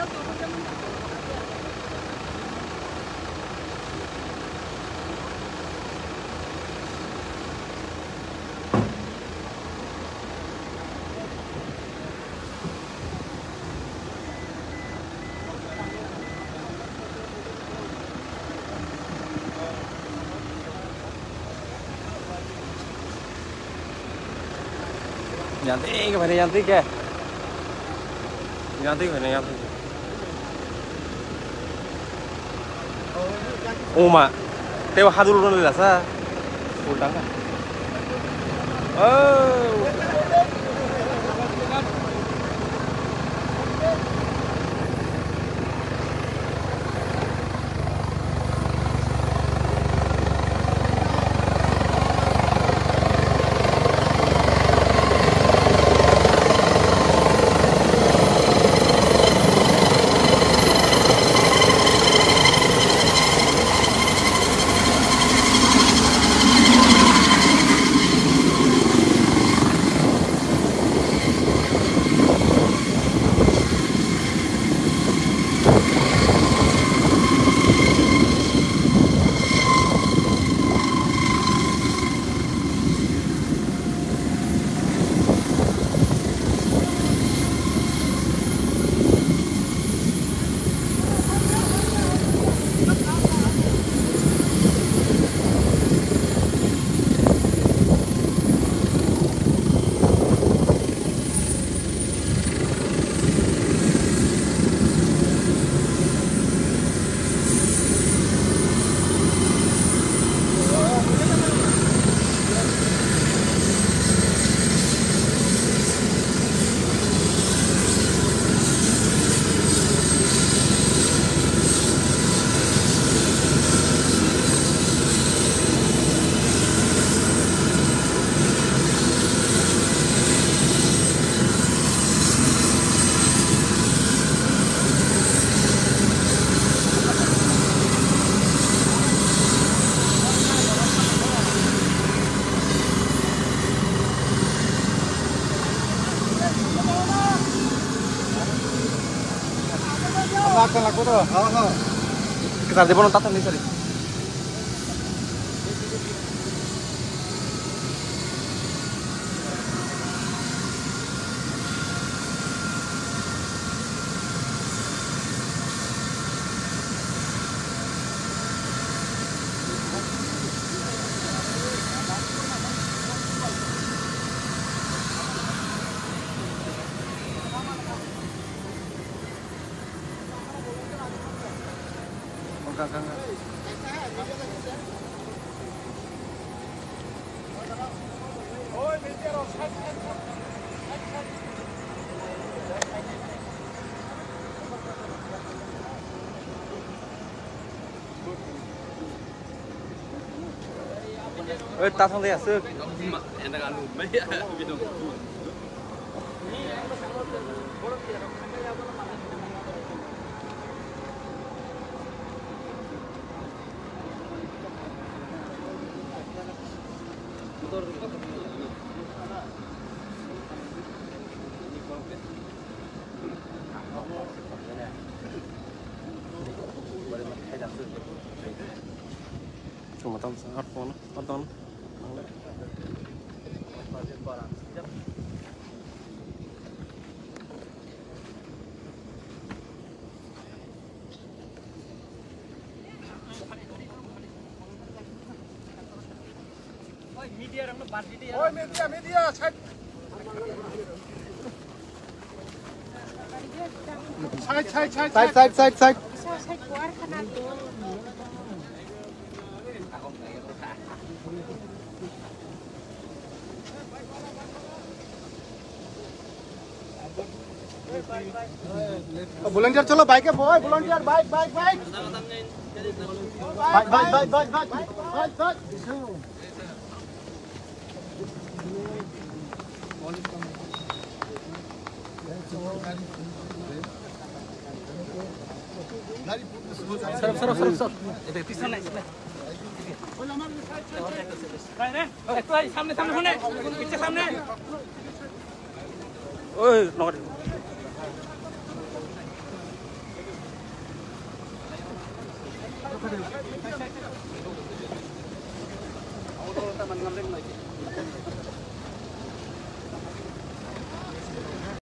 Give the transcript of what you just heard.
Nyantik kemana nyantik ya? Nyantik kemana nyantik? Oh mak, tewa hadur dulu lah sa, pulang kan? Oh. Akan laku tuh. Kita di pun tatan nih sorry. Enggak. Ta sang đây à sư? Em đang ăn mấy video. Cuma tahu sangat pon, atau media orang lepas media. Oh media, cek. Side. keluar kanan tuh. volunteer चलो bike है boy volunteer bike Serap. Itu pisan naik. सामने पीछे सामने ओए not Auto teman ngambil lagi.